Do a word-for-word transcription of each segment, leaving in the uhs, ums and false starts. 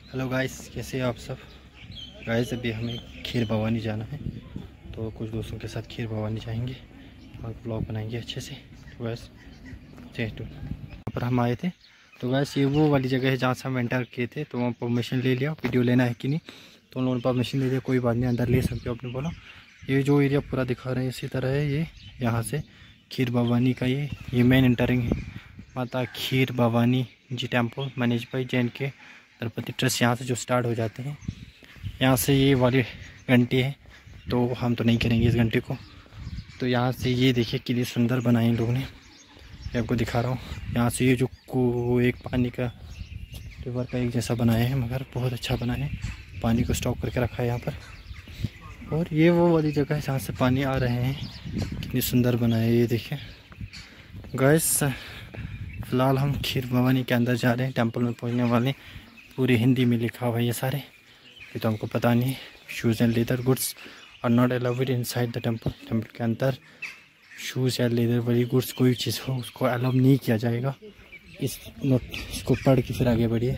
Hello guys, कैसे हैं आप सब। गाइस अभी हमें खीर भवानी जाना है, तो कुछ दोस्तों के साथ खीर भवानी जाएंगे और ब्लॉग बनाएंगे अच्छे से। तो गाइस तो यहाँ पर हम आए थे। तो गाइस ये वो वाली जगह है जहाँ से हम एंटर किए थे, तो वहाँ परमिशन ले लिया, वीडियो लेना है कि नहीं, तो उन लोगों ने परमिशन ले लिया। कोई बात नहीं, अंदर ले सकते हो आपने बोला। ये जो एरिया पूरा दिखा रहे हैं इसी तरह है। ये यहाँ से खीर भवानी का ये ये मेन एंटरिंग है। Mata Kheer Bhawani ji temple manage by J and K Ganpati trust. यहाँ से जो स्टार्ट हो जाते हैं, यहाँ से ये वाली घंटी है, तो हम तो नहीं करेंगे इस घंटे को। तो यहाँ से ये देखिए कितनी सुंदर बनाए इन लोगों ने, मैं आपको दिखा रहा हूँ। यहाँ से ये जो को एक पानी का रिवर का एक जैसा बनाया है, मगर बहुत अच्छा बनाया है, पानी को स्टॉक करके रखा है यहाँ पर। और ये वो वाली जगह है जहाँ से पानी आ रहे हैं, कितनी सुंदर बनाया है ये देखिए। गाइस फ़िलहाल हम खीर भवानी के अंदर जा रहे हैं, टेंपल में पहुँचने वाले। पूरी हिंदी में लिखा हुआ है ये सारे, ये तो हमको पता नहीं। Shoes and leather goods are not allowed inside the temple. Temple के अंदर शूज़ या लेदर वाली गुड्स कोई चीज़ हो उसको अलाउ नहीं किया जाएगा। इस नोट इसको पढ़ के फिर आगे बढ़िए।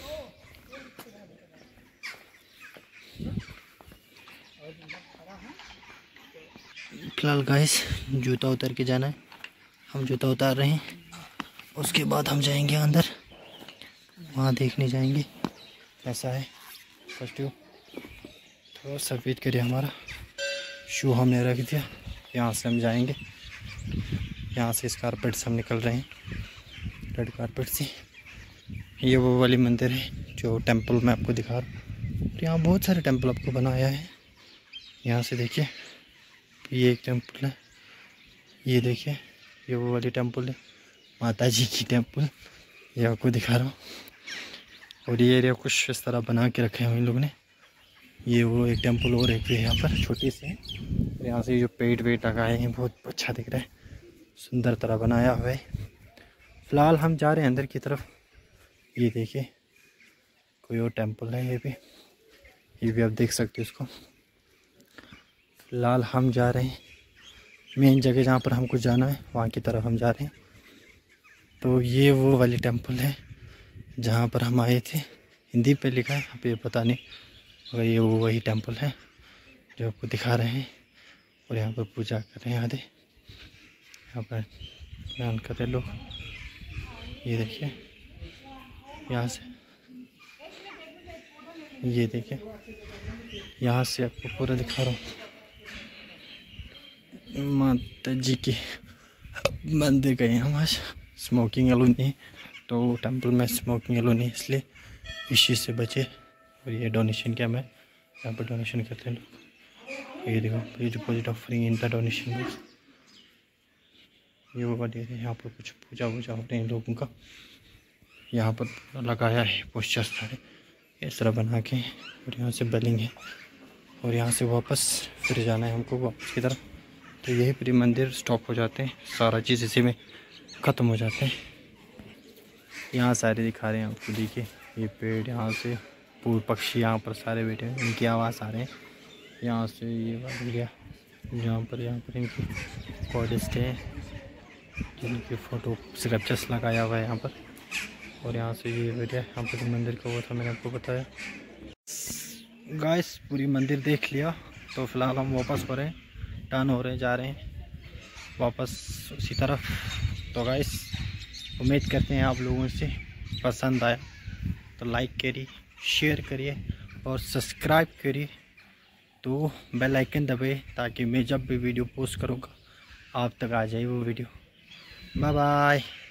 फिलहाल गाइस जूता उतार के जाना है, हम जूता उतार रहे हैं। उसके बाद हम जाएंगे अंदर, वहाँ देखने जाएंगे कैसा है। फर्स्ट व्यू थोड़ा सा वेट करिए, हमारा शू हमने रख दिया। यहाँ से हम जाएंगे, यहाँ से इस कारपेट से हम निकल रहे हैं, रेड कारपेट से। ये वो वाली मंदिर है जो टेंपल मैं आपको दिखा रहा हूँ। और यहाँ बहुत सारे टेंपल आपको बनाया है। यहाँ से देखिए, ये एक टेंपल है, ये देखिए ये वो वाली टेंपल है, माता जी की टेंपल, ये आपको दिखा रहा हूँ। और ये एरिया कुछ इस तरह बना के रखे हैं इन लोगों ने। ये वो एक टेंपल और एक भी है यहाँ पर, छोटी सी। और यहाँ से जो पेड़ वेड़ लगाए हैं बहुत अच्छा दिख रहा है, सुंदर तरह बनाया हुआ है। फ़िलहाल हम जा रहे हैं अंदर की तरफ। ये देखिए कोई और टेंपल है, ये भी ये भी आप देख सकते हो इसको। फ़िलहाल हम जा रहे हैं मेन जगह जहाँ पर हमको जाना है, वहाँ की तरफ हम जा रहे हैं। तो ये वो वाली टेंपल है जहाँ पर हम आए थे। हिंदी पे लिखा है, अब ये पता नहीं, मगर ये वो वही टेंपल है जो आपको दिखा रहे हैं। और यहाँ पर पूजा कर रहे हैं आधे, यहाँ पर ध्यान कर रहे लोग। ये देखिए यहाँ से, ये देखिए यहाँ से आपको पूरा दिखा रहा हूँ। माता जी की मंदिर गए हम आज। स्मोकिंग अलाउ नहीं, तो टेंपल में स्मोकिंग अलाउ नहीं, इसलिए इस चीज़ से बचे। और ये डोनेशन क्या, मैं यहाँ पर डोनेशन करते हैं लोग। ये देखो, ये deposit offering in the donation box. ये वो वाली है, यहाँ पर कुछ पूजा वूजा हो रही है लोगों का। यहाँ पर लगाया है पोस्टर सारे इस तरह बना के। और यहाँ से बेलिंग है, और यहाँ से वापस फिर जाना है हमको वापस की तरफ। तो यही पूरी मंदिर स्टॉप हो जाते हैं, सारा चीज़ इसी में ख़त्म हो जाते हैं। यहाँ सारे दिखा रहे हैं आपको, देखिए ये पेड़, यहाँ से पूरे पक्षी यहाँ पर सारे बैठे हैं, इनकी आवाज़ आ रहे हैं। यहाँ से ये वाली गया जहाँ पर यहाँ पर इनकी कॉलेस्ट है, जिनकी फ़ोटो स्क्रैचेस लगाया हुआ है यहाँ पर। और यहाँ से ये एरिया यहाँ पर मंदिर का हुआ था, मैंने आपको बताया। गाइस पूरी मंदिर देख लिया, तो फ़िलहाल हम वापस हो रहे हैं, टर्न हो रहे हैं, जा रहे हैं वापस उसी तरफ। तो गाइस उम्मीद करते हैं आप लोगों से पसंद आया, तो लाइक करिए, शेयर करिए और सब्सक्राइब करिए। तो बेल आइकन दबाइए ताकि मैं जब भी वीडियो पोस्ट करूँगा आप तक आ जाए वो वीडियो। Bye bye.